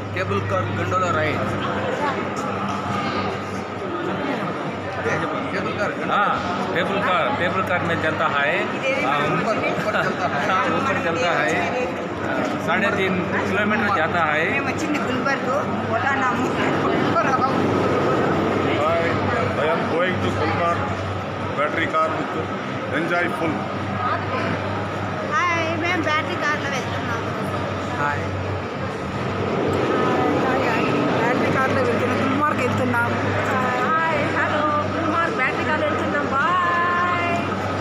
Cable car gondola ride. हाँ, table car में चलता है, ऊपर चलता है, 3.5 किलोमीटर जाता है। Hi, I am going to Gulmarg battery car with enjoy full. Hi మేము బ్యాటరీ కార్లో వెళ్తున్నాము. हाय బ్యాటరీ కార్లో వెళ్తున్నాం, గుల్మార్గ్ వెళ్తున్నాం. హాయ్ హలో కుమార్ బ్యాటరీ కార్లో వెళ్తున్నాం. బాయ్.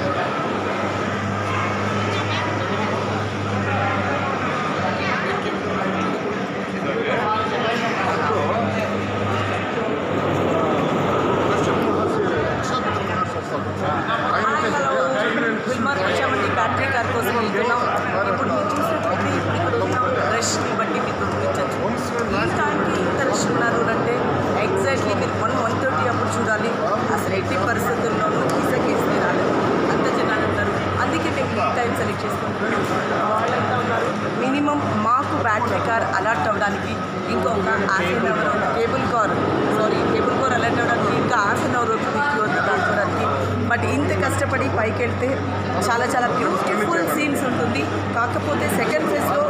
గుల్మార్గ్ వచ్చామండి, బ్యాటరీ కార్ కోసం వెళ్తున్నాం. ఇప్పుడు మీరు చూసినట్లయితే ఇక్కడ ఉన్న రష్ని బట్టి మీకు చూపించచ్చు. ఈ టైంకి ఇంత రష్ ఉన్నారు అంటే ఎగ్జాక్ట్లీ మీరు 1:30 అప్పుడు చూడాలి. అసలు ఎట్టి పరిస్థితుల్లోనూ ఈసకేస్తే రాలేదు, అంత జనాలు ఉంటారు. అందుకే మేము ఈ టైం సెలెక్ట్ చేసుకుంటున్నాం. వాళ్ళంతా ఉన్నారు. మినిమం మాకు బ్యాటరీ కార్ అలర్ట్ అవ్వడానికి ఇంకొక half an hour, cable car alert అవ్వడానికి ఇంకా హాఫ్ అన్ అవర్ అవుతుంది క్యూ అంతా దాచుకోవడానికి. బట్ ఇంత కష్టపడి పైకి వెళ్తే చాలా చాలా బ్యూటిఫుల్ సీన్స్ ఉంటుంది. కాకపోతే సెకండ్ ఫేజ్లో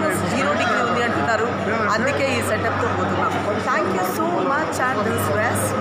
-0 డిగ్రీ ఉంది అంటున్నారు. అందుకే ఈ సెటప్తో పోతున్నాం. Thank you so much and this